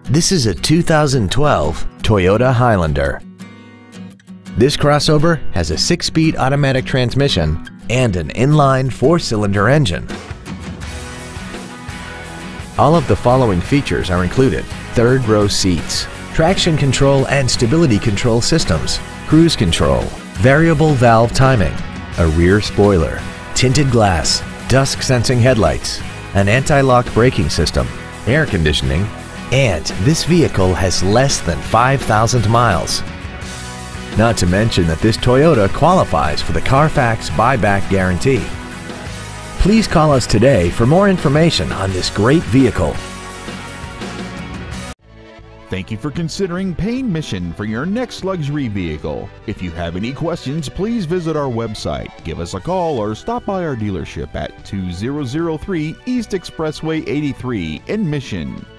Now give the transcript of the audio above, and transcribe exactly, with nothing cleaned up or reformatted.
This is a two thousand twelve Toyota Highlander. This crossover has a six-speed automatic transmission and an inline four-cylinder engine. All of the following features are included: third row seats, traction control and stability control systems, cruise control, variable valve timing, a rear spoiler, tinted glass, dusk sensing headlights, an anti-lock braking system, air conditioning, and this vehicle has less than five thousand miles. Not to mention that this Toyota qualifies for the Carfax buyback guarantee. Please call us today for more information on this great vehicle. Thank you for considering Payne Mission for your next luxury vehicle. If you have any questions, please visit our website, give us a call, or stop by our dealership at two thousand three East Expressway eighty-three in Mission.